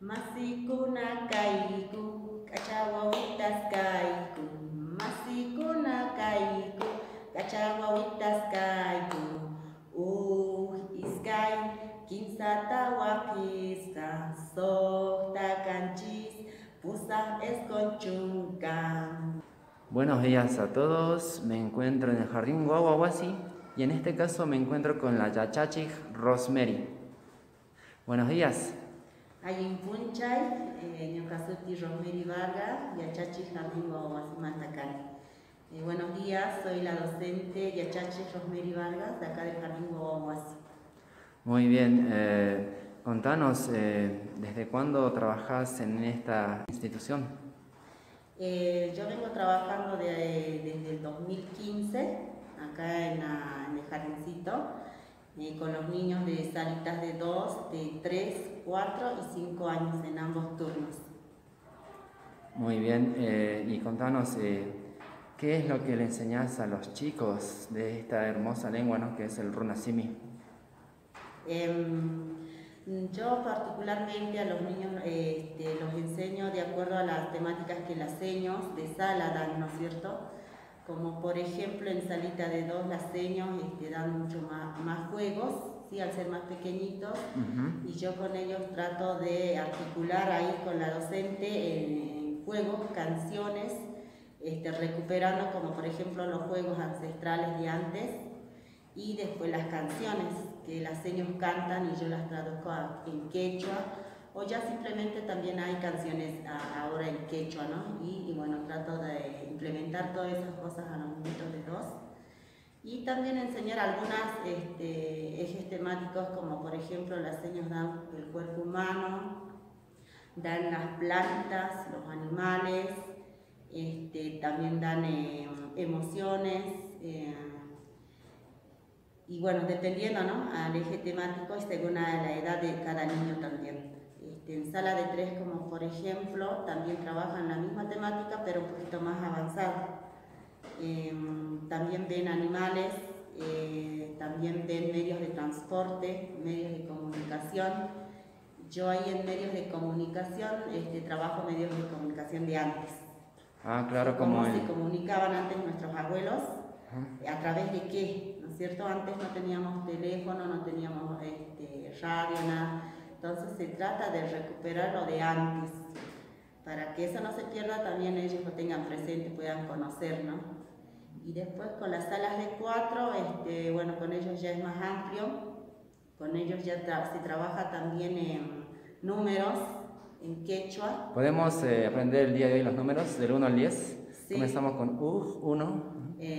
Masikuna kaiku, kachawawitas kaiku. Masikuna kaiku, kachawawitas kaiku. Iskay, kinsata wakiska, sokta kanchis, pusa esconchunkan. Buenos días a todos, me encuentro en el Jardín Guaguaguasi y en este caso me encuentro con la Yachachij Rosemary. Buenos días. Ayin Punchay, Ñocasuti Rosemary Vargas, Yachachij Jardín Guaguaguasi Mantacay. Buenos días, soy la docente Yachachij Rosemary Vargas, de acá del Jardín Guaguaguasi. Muy bien, contanos, ¿desde cuándo trabajas en esta institución? Yo vengo trabajando desde el 2015, acá en el jardincito, con los niños de salitas de 2, de 3, 4 y 5 años en ambos turnos. Muy bien, y contanos, ¿qué es lo que le enseñás a los chicos de esta hermosa lengua, ¿no?, que es el runasimi? Yo particularmente a los niños los enseño de acuerdo a las temáticas que las seños de sala dan, ¿no es cierto? Como por ejemplo en salita de 2 las seños dan mucho más juegos, ¿sí? Al ser más pequeñitos, y yo con ellos trato de articular ahí con la docente en juegos, canciones, recuperando como por ejemplo los juegos ancestrales de antes y después las canciones que las seños cantan y yo las traduzco en quechua, o ya simplemente también hay canciones ahora en quechua, ¿no? Y bueno, trato de implementar todas esas cosas a los niñitos de 2. Y también enseñar algunas ejes temáticos, como por ejemplo las señas dan el cuerpo humano, dan las plantas, los animales, también dan emociones, y bueno, dependiendo, ¿no?, al eje temático y según la edad de cada niño también. En sala de 3, como por ejemplo, también trabajan la misma temática pero un poquito más avanzada. También ven animales, también ven medios de transporte, medios de comunicación. Yo ahí en medios de comunicación trabajo medios de comunicación de antes. Ah, claro, cómo se comunicaban antes nuestros abuelos, a través de qué, ¿no es cierto? Antes no teníamos teléfono, no teníamos radio, nada. Entonces se trata de recuperar lo de antes, para que eso no se pierda, también ellos lo tengan presente, puedan conocer, ¿no? Y después con las salas de 4, bueno, con ellos ya es más amplio, con ellos ya se trabaja también en números, en quechua. ¿Podemos aprender el día de hoy los números del 1 al 10? Sí. Comenzamos con 1.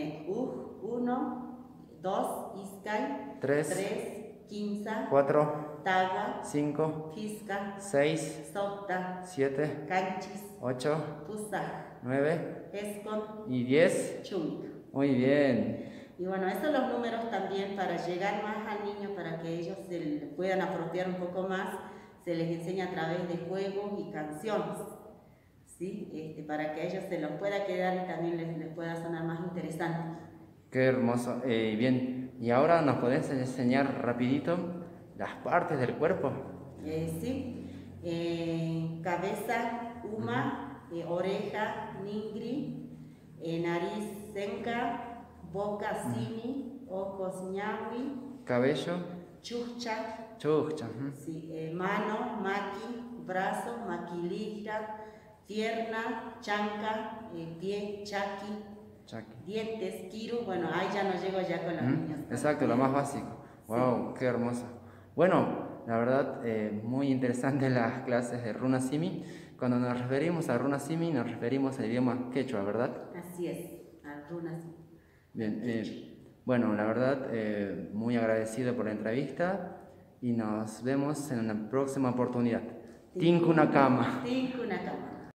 1, 2, Iskay, 3, 15, 4, Tawa, 5, Fisca, 6, Sokta, 7, Canchis, 8, Pusaj, 9 Escon y 10. Chunk. Muy bien. Y bueno, esos son los números también para llegar más al niño, para que ellos se puedan apropiar un poco más. Se les enseña a través de juegos y canciones, ¿sí? Para que ellos se los pueda quedar y también les pueda sonar más interesante. Qué hermoso. Bien, y ahora nos podés enseñar rapidito las partes del cuerpo. Sí, cabeza, uma, oreja, ningri, nariz, senca, boca, simi, ojos, ñawi, cabello, chucha, sí, mano, maqui, brazo, maquilija, pierna, chanca, pie, chaki, dientes, kiru. Bueno, ahí ya no llego ya con los niños. Exacto, lo más básico. Wow, sí. Qué hermoso. Bueno, la verdad, muy interesantes las clases de runasimi. Cuando nos referimos a runasimi, nos referimos al idioma quechua, ¿verdad? Así es, al runasimi. Bien, bueno, la verdad, muy agradecido por la entrevista y nos vemos en una próxima oportunidad. Tinkuna Kama. Tinkuna Kama.